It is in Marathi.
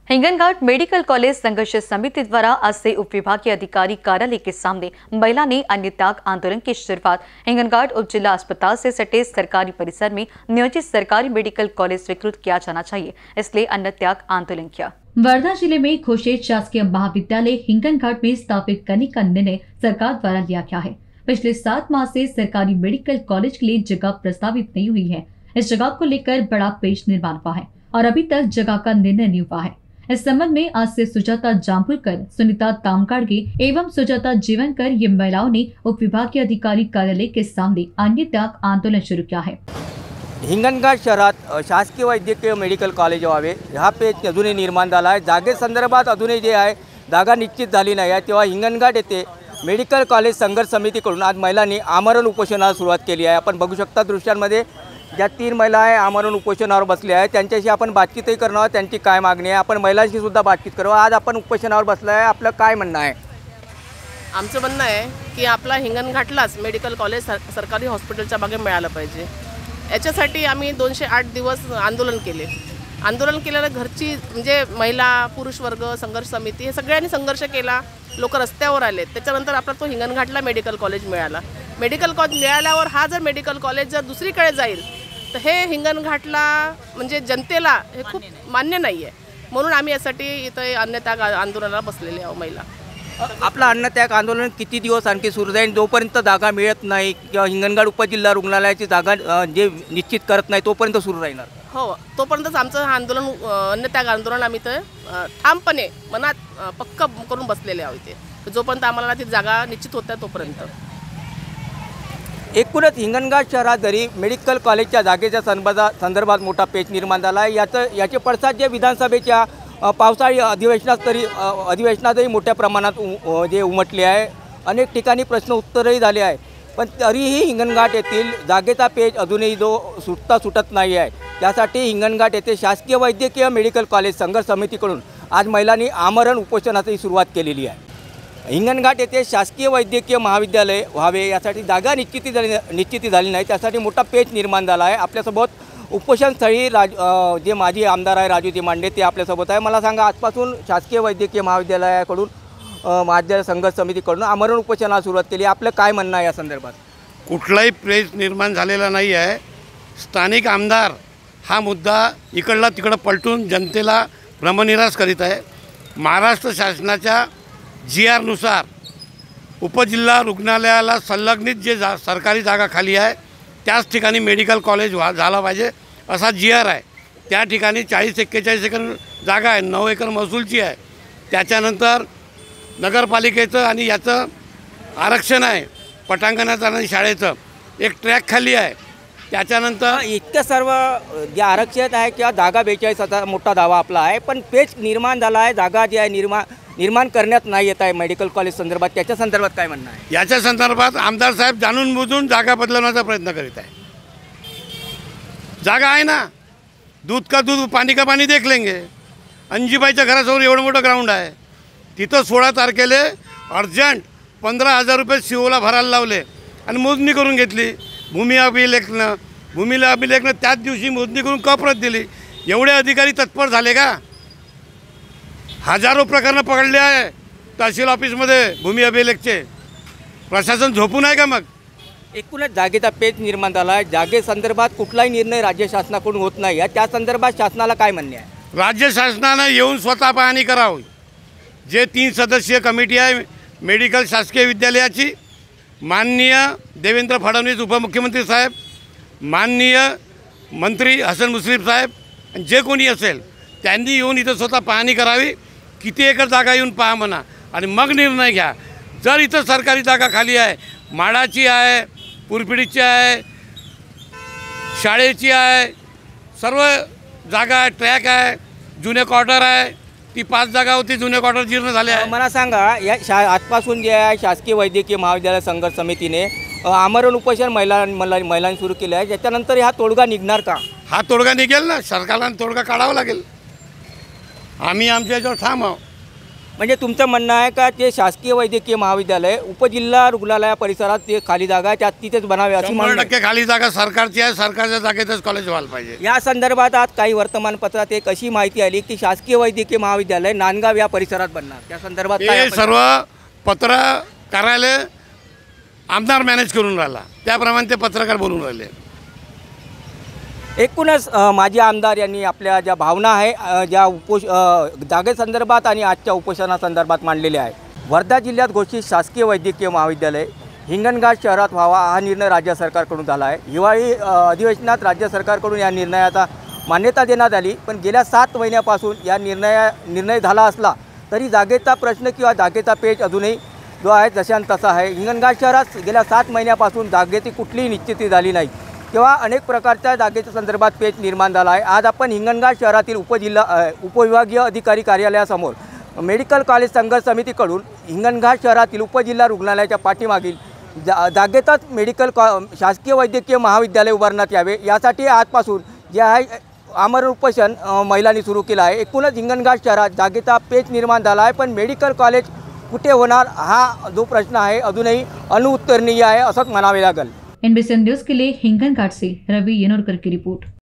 हिंगनघाट मेडिकल कॉलेज संघर्ष समिति द्वारा आज से उप विभागीय अधिकारी कार्यालय के सामने महिला ने अन्य त्याग आंदोलन की शुरुआत हिंगनघाट उप जिला अस्पताल से सटे सरकारी परिसर में नियोजित सरकारी मेडिकल कॉलेज स्वीकृत किया जाना चाहिए, इसलिए अन्न त्याग आंदोलन किया। वर्धा जिले में घोषित शासकीय महाविद्यालय हिंगनघाट में स्थापित करने का निर्णय सरकार द्वारा लिया गया है। पिछले 7 माह से सरकारी मेडिकल कॉलेज के लिए जगह प्रस्तावित नहीं हुई है। इस जगह को लेकर बड़ा पेच निर्माण हुआ है और अभी तक जगह का निर्णय नहीं हुआ है। इस संबंध में आज से सुजाता जामपुरकर, सुनीता तामकाड़गे एवं सुजाता जीवनकर ये महिलाओं ने उप विभागीय अधिकारी कार्यालय के सामने अन्य त्याग आंदोलन शुरू किया है। हिंगणघाट शहरात शासकीय वैद्यकीय मेडिकल कॉलेज व्हावे हा पेच अजूनही निर्माण झाला आहे। जागेसंदर्भात अजूनही जे आहे जागा निश्चित झाली नाही आहे, तेव्हा हिंगणघाट येथे मेडिकल कॉलेज संघर्ष समितीकडून आज महिलांनी आमरण उपोषणाला सुरुवात केली आहे। आपण बघू शकता दृश्यांमध्ये ज्या 3 महिला आहे आमरण उपोषणावर बसल्या आहेत, त्यांच्याशी आपण बातचीतही करणार आहोत। त्यांची काय मागणी आहे आपण महिलांशी सुद्धा बातचीत करू। आज आपण उपोषणावर बसला आहे, आपलं काय म्हणणं आहे? आमचं म्हणणं आहे की आपला हिंगणघाटलाच मेडिकल कॉलेज सरकारी हॉस्पिटलच्या मागे मिळालं पाहिजे। याच्यासाठी आम्ही 208 दिवस आंदोलन केले। आंदोलन केल्यानं घरची म्हणजे महिला पुरुष वर्ग संघर्ष समिती हे सगळ्यांनी संघर्ष केला, लोक रस्त्यावर आले। त्याच्यानंतर आपला तो हिंगणघाटला मेडिकल कॉलेज मिळाला। मेडिकल कॉलेज मिळाल्यावर हा जर मेडिकल कॉलेज जर दुसरीकडे जाईल तर हे हिंगणघाटला म्हणजे जनतेला हे खूप मान्य नाही आहे, म्हणून आम्ही यासाठी इथे अन्नत्याग आंदोलनाला बसलेले आहोत महिला। आपलं अन्नत्याग आंदोलन किती दिवस आणखी सुरू राहील? जोपर्यंत जागा मिळत नाही किंवा हिंगणघाट उपजिल्हा रुग्णालयाची जागा जे निश्चित करत नाही तोपर्यंत सुरू राहणार? हो, तोपर्यंतच आमचं हा आंदोलन अन्नत्याग आंदोलन आम्ही तर ठामपणे मनात पक्क करून बसलेले आहोत इथे, जोपर्यंत आम्हाला ती जागा निश्चित होत आहे तोपर्यंत। एकूणच हिंगणघाट शहरात जरी मेडिकल कॉलेजच्या जागेच्या संदर्भात मोठा पेच निर्माण झाला आहे। याचे पडसाद जे विधानसभेच्या पावसाळी अधिवेशनातही मोठ्या प्रमाणात जे उमटले आहे। अनेक ठिकाणी प्रश्न उत्तरही झाले आहे, पण तरीही हिंगणघाट येथील जागेचा पेच अजूनही सुटत नाही आहे। त्यासाठी हिंगणघाट येथे शासकीय वैद्यकीय मेडिकल कॉलेज संघर्ष समितीकडून आज महिलांनी आमरण उपोषणाची सुरुवात केलेली आहे। हिंगणघाट येथे शासकीय वैद्यकीय महाविद्यालय व्हावे यासाठी जागा निश्चिती झाली नाही, त्यासाठी मोठा पेच निर्माण झाला आहे। आपल्यासोबत उपोषणस्थळी जे माजी आमदार आहे राजूजी मांडे ते आपल्यासोबत आहे। मला सांगा, आजपासून शासकीय वैद्यकीय महाविद्यालयाकडून महाविद्यालय संघर्ष समितीकडून आमरण उपोषणाला सुरुवात केली, आपलं काय म्हणणं आहे या संदर्भात? कुठलाही पेच निर्माण झालेला नाही आहे। स्थानिक आमदार हा मुद्दा इकडला तिकडं पलटून जनतेला भ्रमनिरास करीत आहे। महाराष्ट्र शासनाच्या GR नुसार उपजिल्हा रुग्णालयाला संलग्नित जे सरकारी जागा खाली आहे त्याच ठिकाणी मेडिकल कॉलेज झाला पाहिजे असा GR आहे। त्या ठिकाणी 40-41 एकर जागा आहे, 9 एकर महसूलची आहे। त्याच्यानंतर नगरपालिकेचं आणि याचं आरक्षण आहे, पटांगणाचं आणि शाळेचं एक ट्रॅक खाली आहे। त्याच्यानंतर इतकं सर्व जे आरक्षित आहे किंवा जागा 42 मोठा दावा आपला आहे, पण पेच निर्माण झाला आहे, जागा जी आहे निर्माण करण्यात नाही येत आहे मेडिकल कॉलेज संदर्भात, त्याच्या संदर्भात काय म्हणणं आहे? याच्या संदर्भात आमदार साहेब जाणून बुजून जागा बदलवण्याचा प्रयत्न करीत आहे। जागा आहे ना, दूध का दूध पाणी का पाणी देख लेंगे। अंजीबाईच्या घरासमोर एवढं मोठं ग्राउंड आहे, तिथं 16 तारखेला अर्जंट 15,000 रुपये COला भरायला लावले आणि मोजणी करून घेतली। भूमी अभिलेखनं त्याच दिवशी मोजणी करून कप्रत दिली। एवढे अधिकारी तत्पर झाले का? हजारो प्रकरणं पकडले आहे तहसील ऑफिसमध्ये भूमी अभिलेखचे। प्रशासन झोपून आहे का? मग एकूणच जागेचा पेच निर्माण झाला आहे। जागेसंदर्भात कुठलाही निर्णय राज्य शासनाकडून होत नाही आहे, त्या संदर्भात शासनाला काय म्हणणे आहे? राज्य शासनानं येऊन स्वतः पाहणी करावी। जे 3 सदस्यीय कमिटी आहे मेडिकल शासकीय विद्यालयाची, माननीय देवेंद्र फडणवीस उपमुख्यमंत्री साहेब, माननीय मंत्री हसन मुश्रीफ साहेब, जे कोणी असेल त्यांनी येऊन इथं स्वतः पाहणी करावी। किती एकर जागा येऊन पहा म्हणा आणि मग निर्णय घ्या। जर इथं सरकारी जागा खाली आहे, माडाची आहे, पुरपिडीची आहे, शाळेची आहे, सर्व जागा आहे, ट्रॅक आहे, जुने क्वार्टर आहे, ती 5 जागा होती, जुने क्वार्टर जीर्ण झाले आहे। मला सांगा, या आजपासून जे आहे शासकीय वैद्यकीय महाविद्यालय संघर्ष समितीने आमरण उपोषण महिलांनी सुरू केलं आहे, त्याच्यानंतर हा तोडगा निघणार का? हा तोडगा निघेल ना, सरकारला तोडगा काढावा लागेल। आम्ही आमच्या याच्यावर ठाम आहोत। म्हणजे तुमचं म्हणणं आहे का ते शासकीय वैद्यकीय महाविद्यालय उपजिल्हा रुग्णालया परिसरात ते खाली जागा आहे त्यात तिथेच बनावे अशी मागणी आहे. 100% खाली जागा सरकारची आहे, सरकारच्या जागेतच कॉलेज व्हायला पाहिजे. या संदर्भात आज काही वर्तमानपत्रात एक अशी माहिती आली की शासकीय वैद्यकीय महाविद्यालय नांदगाव या परिसरात बनणार. त्या संदर्भात काय हे आपण- सर्व पत्र कार्यालय आमदार मॅनेज करून राहिला, त्याप्रमाणे ते पत्रकार बोलून राहिले. एकूणच माजी आमदार यांनी आपल्या ज्या भावना आहे ज्या जागेसंदर्भात आणि आजच्या उपोषणासंदर्भात मांडलेल्या आहे. वर्धा जिल्ह्यात घोषित शासकीय वैद्यकीय महाविद्यालय हिंगणघाट शहरात व्हावा हा निर्णय राज्य सरकारकडून झाला आहे. हिवाळी अधिवेशनात राज्य सरकारकडून या निर्णयाचा मान्यता देण्यात आली, पण गेल्या 7 महिन्यापासून या निर्णय झाला असला तरी जागेचा प्रश्न किंवा जागेचा पेच अजूनही जो आहे जशान तसा आहे. हिंगणघाट शहरात गेल्या 7 महिन्यापासून जागेची कुठलीही निश्चिती झाली नाही तेव्हा अनेक प्रकारच्या जागेच्या संदर्भात पेच निर्माण झाला आहे. आज आपण हिंगणघाट शहरातील उपविभागीय अधिकारी कार्यालयासमोर मेडिकल कॉलेज संघर्ष समितीकडून हिंगणघाट शहरातील उपजिल्हा रुग्णालयाच्या पाठीमागील जागेतच शासकीय वैद्यकीय महाविद्यालय उभारण्यात यावे यासाठी आजपासून जे आहे आमरण उपोषण महिलांनी सुरू केलं आहे. एकूणच हिंगणघाट शहरात जागेचा पेच निर्माण झाला आहे, पण मेडिकल कॉलेज कुठे होणार हा जो प्रश्न आहे अजूनही अनुत्तरणीय आहे असंच म्हणावे लागेल. NBCN न्यूज के लिए हिंगनघाट से रवि येनोरकर की रिपोर्ट.